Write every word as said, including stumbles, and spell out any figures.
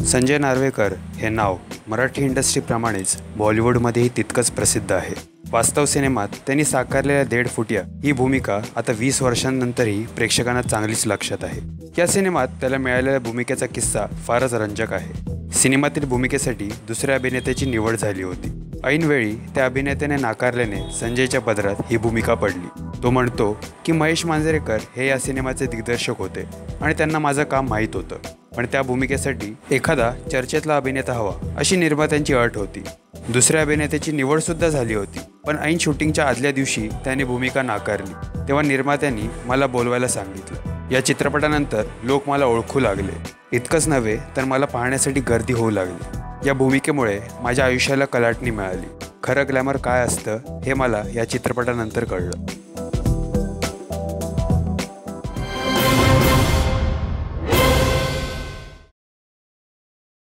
संजय नार्वेकर हे नाव मराठी इंडस्ट्रीप्रमाणेच बॉलिवूडमध्येही तितकंच प्रसिद्ध आहे। वास्तव सिनेमात त्यांनी साकारलेल्या देड फुटिया ही भूमिका आता वीस वर्षांनंतरही प्रेक्षकांना चांगलीच लक्षात आहे। या सिनेमात त्याला मिळालेल्या भूमिकेचा किस्सा फारच रंजक आहे। सिनेमातील भूमिकेसाठी दुसऱ्या अभिनेत्याची निवड झाली होती। ऐनवेळी त्या अभिनेत्याने नाकारल्याने संजयच्या पदरात ही भूमिका पडली। तो म्हणतो की महेश मांजरेकर हे या सिनेमाचे दिग्दर्शक होते आणि त्यांना माझं काम माहीत होतं, पण त्या भूमिकेसाठी एखादा चर्चेतला अभिनेता हवा अशी निर्मात्यांची अट होती। दुसऱ्या अभिनेत्याची निवडसुद्धा झाली होती, पण ऐन शूटिंगच्या आदल्या दिवशी त्याने भूमिका नाकारली। तेव्हा निर्मात्यांनी मला बोलवायला सांगितलं। या चित्रपटानंतर लोक मला ओळखू लागले। इतकंच नव्हे तर मला पाहण्यासाठी गर्दी होऊ लागली। या भूमिकेमुळे माझ्या आयुष्याला कलाटणी मिळाली। खरं ग्लॅमर काय असतं हे मला या चित्रपटानंतर कळलं।